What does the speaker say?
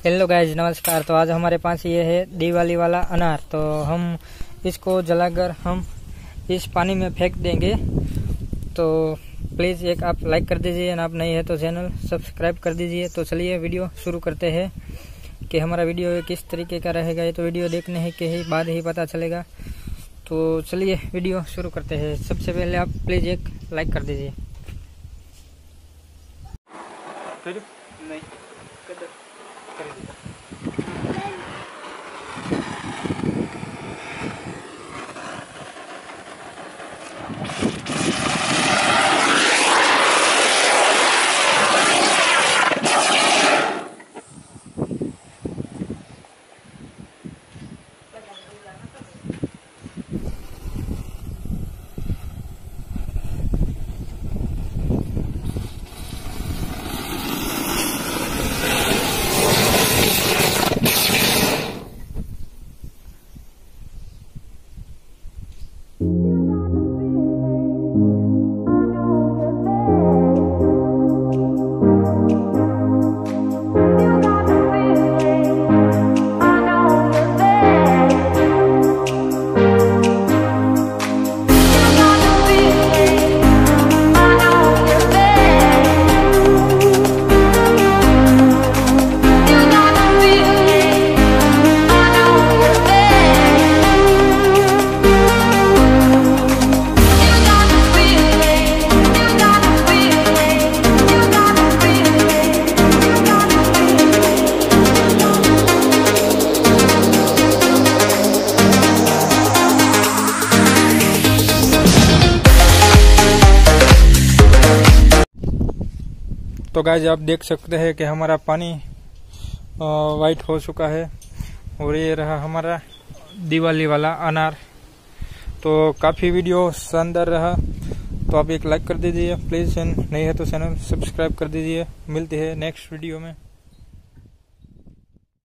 Hello guys, नमस्कार। तो आज हमारे पास ये है दिवाली वाला अनार। तो हम इसको जलाकर हम इस पानी में फेंक देंगे। तो प्लीज़ एक आप लाइक कर दीजिए, आप नहीं है तो चैनल सब्सक्राइब कर दीजिए। तो चलिए वीडियो शुरू करते हैं कि हमारा वीडियो किस तरीके का रहेगा। ये तो वीडियो देखने के ही बाद ही पता चलेगा। तो चलिए वीडियो शुरू करते हैं। सबसे पहले आप प्लीज़ एक लाइक कर दीजिए। नहीं तो गाइस, आप देख सकते हैं कि हमारा पानी वाइट हो चुका है और ये रहा हमारा दिवाली वाला अनार। तो काफ़ी वीडियो शानदार रहा। तो आप एक लाइक कर दीजिए प्लीज़, नहीं है तो चैनल सब्सक्राइब कर दीजिए। मिलते हैं नेक्स्ट वीडियो में।